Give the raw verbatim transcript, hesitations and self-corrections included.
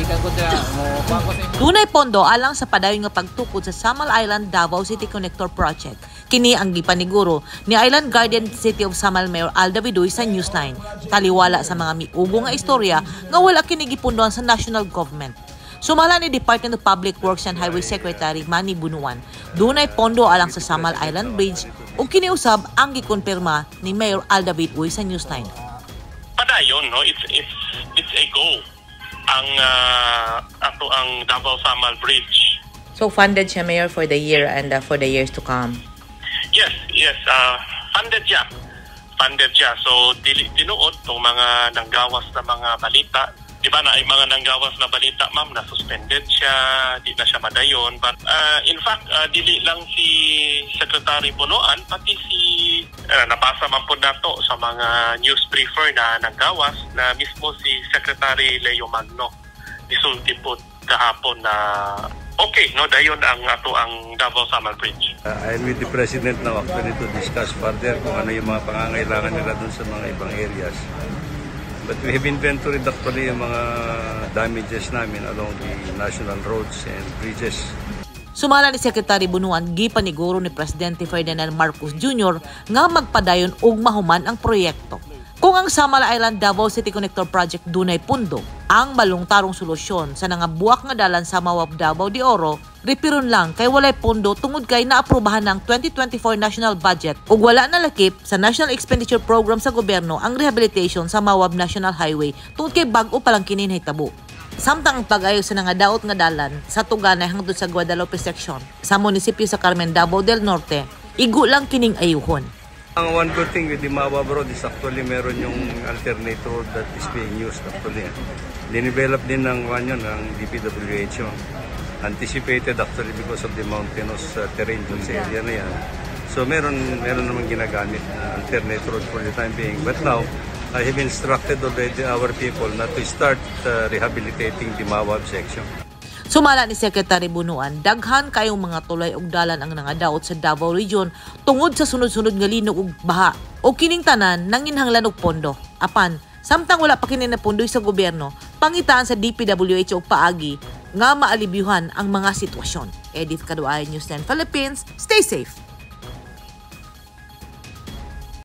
balikan ko siya. Mo ko sa Dunay pondo alang sa padayon nga pagtukod sa Samal Island Davao City Connector Project. Kini ang gipaniguro ni Island Guardian City of Samal Mayor Alda Vidoy sa Newsline. Taliwala sa mga miugo nga istorya nga wala kini gipundohan sa national government. Sumala ni Department of Public Works and Highway Secretary Manny Bunuan, dunay pondo alang sa Samal Island Bridge ug kiniusab ang gikonpirma ni Mayor Alda Vidoy sa Newsline. Padayon, no, it's it's it's a go ang uh, ato ang Davao Samal Bridge. So funded siya, Mayor, for the year and uh, for the years to come. Yes, yes, uh, funded siya. Funded siya. So dili tinuod tong mga nanggawas na mga balita. Di ba na ay mga nanggawas na balita, ma'am, na suspended siya, di na siya madayon. But uh, in fact, uh, dili lang si Secretary Bunuan, pati si uh, nabasa man po nato sa mga news briefer na nanggawas na mismo si Secretary Leo Magno. Isulti po kahapon na okay, no, dayon ang ato ang Davao Samal Bridge. Uh, I'm with the President now actually to discuss further kung ano yung mga pangangailangan nila dun sa mga ibang areas. But we have inventoried actually yung mga damages namin along the national roads and bridges. Sumala ni Secretary Bunuan, gipaniguro ni Presidente Ferdinand Marcos Junior nga magpadayon og mahuman ang proyekto. Kung ang Samal Island Davao City Connector Project dunay pundo, ang malungtarong solusyon sa nangabuak nga dalan sa Mawab Davao de Oro, ripiron lang kay walay pundo tungod kay naaprubahan ng twenty twenty-four national budget ug wala na lakip sa National Expenditure Program sa gobyerno ang rehabilitation sa Mawab National Highway tungod kay bag-o pa lang kini nahitabo. Samtang ang pag-ayos sa nangadaot nga dalan sa Tuganay hangtod sa Guadalupe section sa munisipyo sa Carmen, Davao del Norte, igo lang kining ayuhon. Ang one good thing with the Mawab Road is actually meron yung alternate road that is being used actually. Dinivelop din ng kanyo ng D P W H O. Anticipated actually because of the mountainous uh, terrain dun sa area na yan. So meron, meron naman ginagamit uh, alternate road for the time being. But now, I have instructed already our people not to start uh, rehabilitating the Mawab section. Sumala ni Secretary Bunuan, daghan kayong mga tulay ug dalan ang nangadaot sa Davao Region tungod sa sunod-sunod nga linog ug baha o kining tanan nanginhanglan og pondo. Apan, samtang wala pa kini napundoy sa gobyerno, pangitaan sa D P W H o paagi nga maalibyuhan ang mga sitwasyon. Edith Caduay, News ten Philippines. Stay safe!